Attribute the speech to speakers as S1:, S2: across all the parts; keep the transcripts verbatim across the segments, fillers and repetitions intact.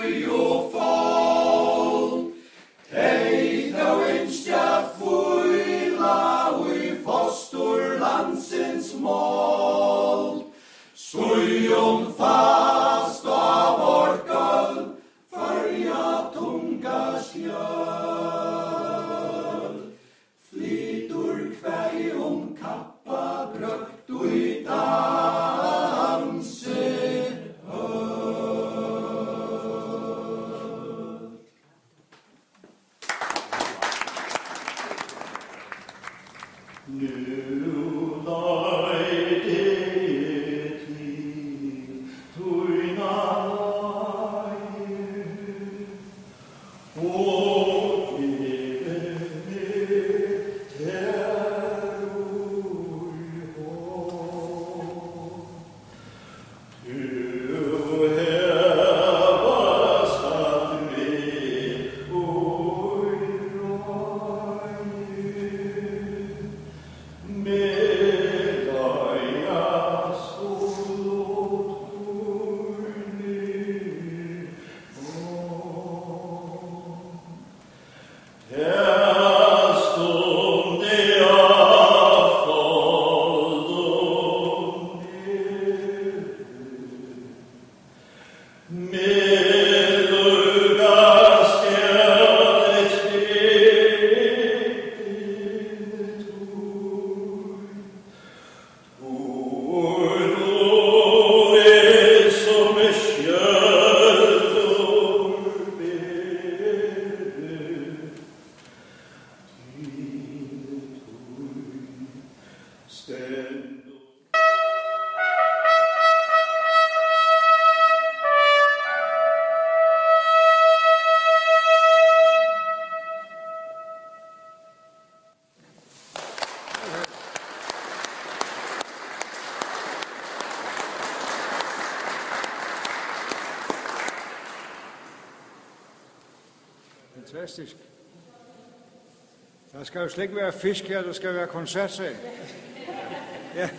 S1: Fantastisk. Der skal jo slet ikke være fisk her, der skal være koncertsal. Ja.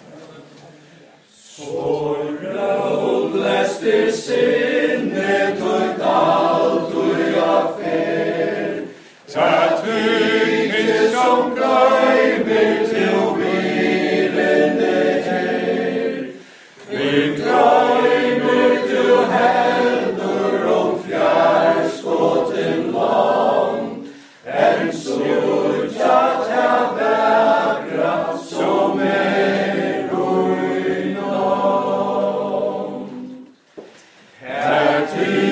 S2: Solen blæste sindet og alt og færd. Tag tykket som grøjmer til virende her. Vi grøjmer til helder om fjærskotten land. En soldat er vækra som er ruinant. Her til